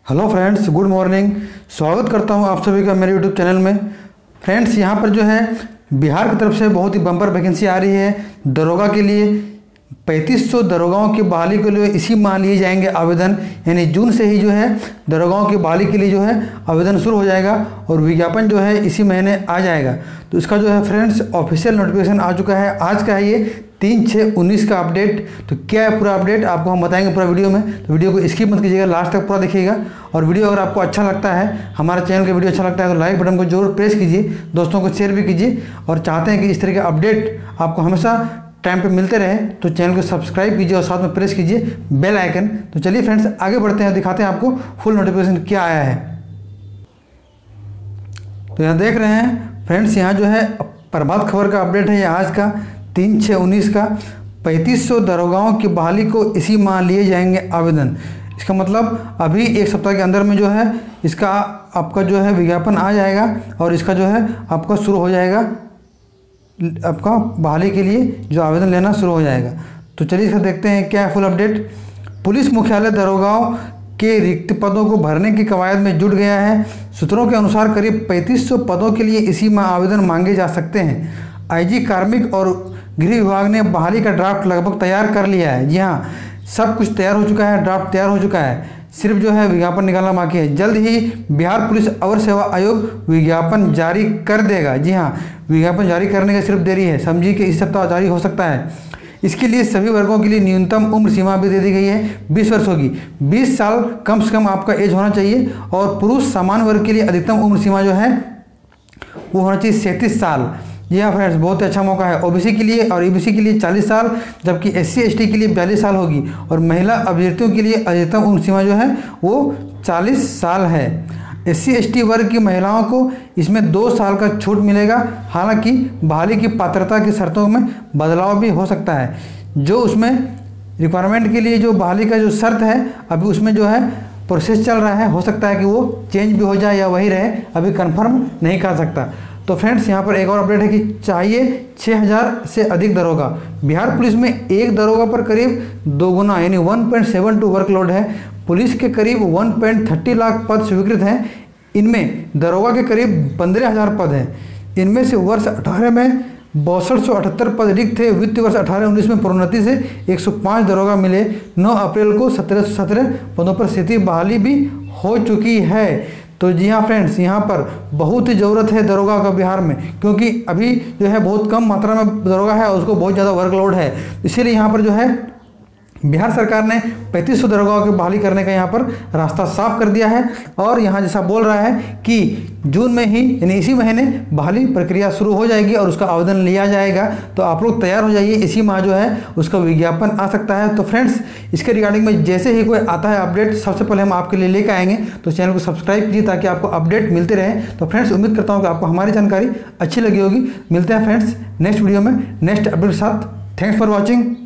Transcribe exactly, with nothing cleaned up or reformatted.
Hello friends, good morning. स्वागत करता हूं आप सभी का मेरे यूट्यूब चैनल में। फ्रेंड्स, यहां पर जो है बिहार की तरफ से बहुत ही बम्पर वैकेंसी आ रही है दरोगा के लिए। पैंतीस सौ दरोगाओं की बहाली के लिए इसी माह लिए जाएंगे आवेदन, यानी जून से ही जो है दरोगाओं की बहाली के लिए जो है आवेदन शुरू हो जाएगा और विज्ञापन जो है इसी महीने आ जाएगा। तो इसका जो है फ्रेंड्स ऑफिशियल नोटिफिकेशन आ चुका है। आज का है ये तीन छः उन्नीस का अपडेट। तो क्या है पूरा अपडेट आपको हम बताएंगे पूरा वीडियो में, तो वीडियो को स्किप मत कीजिएगा, लास्ट तक पूरा देखिएगा। और वीडियो अगर आपको अच्छा लगता है, हमारे चैनल का वीडियो अच्छा लगता है तो लाइक बटन को जरूर प्रेस कीजिए, दोस्तों को शेयर भी कीजिए। और चाहते हैं कि इस तरह के अपडेट आपको हमेशा टाइम पे मिलते रहे तो चैनल को सब्सक्राइब कीजिए और साथ में प्रेस कीजिए बेल आइकन। तो चलिए फ्रेंड्स आगे बढ़ते हैं, दिखाते हैं आपको फुल नोटिफिकेशन क्या आया है। तो यहाँ देख रहे हैं फ्रेंड्स, यहाँ जो है प्रभात खबर का अपडेट है, ये आज का तीन छः उन्नीस का। पैंतीस सौ दरोगाओं की बहाली को इसी माह लिए जाएंगे आवेदन। इसका मतलब अभी एक सप्ताह के अंदर में जो है इसका आपका जो है विज्ञापन आ जाएगा और इसका जो है आपका शुरू हो जाएगा, आपका बहाली के लिए जो आवेदन लेना शुरू हो जाएगा। तो चलिए इसका देखते हैं क्या है फुल अपडेट। पुलिस मुख्यालय दरोगाओं के रिक्त पदों को भरने की कवायद में जुट गया है। सूत्रों के अनुसार करीब पैंतीस सौ पदों के लिए इसी माह आवेदन मांगे जा सकते हैं। आईजी कार्मिक और गृह विभाग ने बहाली का ड्राफ्ट लगभग तैयार कर लिया है। जी हाँ, सब कुछ तैयार हो चुका है, ड्राफ्ट तैयार हो चुका है, सिर्फ जो है विज्ञापन निकालना बाकी है। जल्द ही बिहार पुलिस अवर सेवा आयोग विज्ञापन जारी कर देगा। जी हाँ, विज्ञापन जारी करने का सिर्फ देरी है, समझिए कि इस सप्ताह जारी हो सकता है। इसके लिए सभी वर्गों के लिए न्यूनतम उम्र सीमा भी दे दी गई है, बीस वर्ष होगी। बीस साल कम से कम आपका एज होना चाहिए। और पुरुष सामान्य वर्ग के लिए अधिकतम उम्र सीमा जो है वो होना चाहिए सैंतीस साल। जी हाँ फ्रेंड्स, बहुत अच्छा मौका है ओबीसी के लिए और ईबीसी के लिए चालीस साल, जबकि एससी एसटी के लिए बयालीस साल होगी। और महिला अभ्यर्थियों के लिए अधिकतम उम्र सीमा जो है वो चालीस साल है। एससी एसटी वर्ग की महिलाओं को इसमें दो साल का छूट मिलेगा। हालांकि बहाली की पात्रता की शर्तों में बदलाव भी हो सकता है। जो उसमें रिक्वायरमेंट के लिए जो बहाली का जो शर्त है अभी उसमें जो है प्रोसेस चल रहा है, हो सकता है कि वो चेंज भी हो जाए या वही रहे, अभी कंफर्म नहीं कर सकता। तो फ्रेंड्स यहाँ पर एक और अपडेट है कि चाहिए छः हज़ार से अधिक दरोगा। बिहार पुलिस में एक दरोगा पर करीब दो गुना यानी one point seven two workload है। पुलिस के करीब वन पॉइंट थर्टी लाख पद स्वीकृत हैं। इनमें दरोगा के करीब पंद्रह हज़ार पद हैं। इनमें से वर्ष अठारह में बासठ सौ अठहत्तर पद रिक्त थे। वित्त वर्ष अठारह उन्नीस में प्रोन्नति से एक सौ पाँच दरोगा मिले। नौ अप्रैल को सत्रह सौ सत्रह पदों पर स्थिति बहाली भी हो चुकी है। तो जी हाँ फ्रेंड्स, यहाँ पर बहुत ही ज़रूरत है दरोगा का बिहार में, क्योंकि अभी जो है बहुत कम मात्रा में दरोगा है और उसको बहुत ज़्यादा वर्कलोड है। इसीलिए यहाँ पर जो है बिहार सरकार ने पैंतीस सौ दरोगाओं की बहाली करने का यहाँ पर रास्ता साफ कर दिया है। और यहाँ जैसा बोल रहा है कि जून में ही यानी इसी महीने बहाली प्रक्रिया शुरू हो जाएगी और उसका आवेदन लिया जाएगा। तो आप लोग तैयार हो जाइए, इसी माह जो है उसका विज्ञापन आ सकता है। तो फ्रेंड्स, इसके रिगार्डिंग में जैसे ही कोई आता है अपडेट सबसे पहले हम आपके लिए लेकर आएंगे। तो चैनल को सब्सक्राइब कीजिए ताकि आपको अपडेट मिलते रहें। तो फ्रेंड्स, उम्मीद करता हूँ कि आपको हमारी जानकारी अच्छी लगी होगी। मिलते हैं फ्रेंड्स नेक्स्ट वीडियो में नेक्स्ट अपडेट के साथ। Thanks for watching.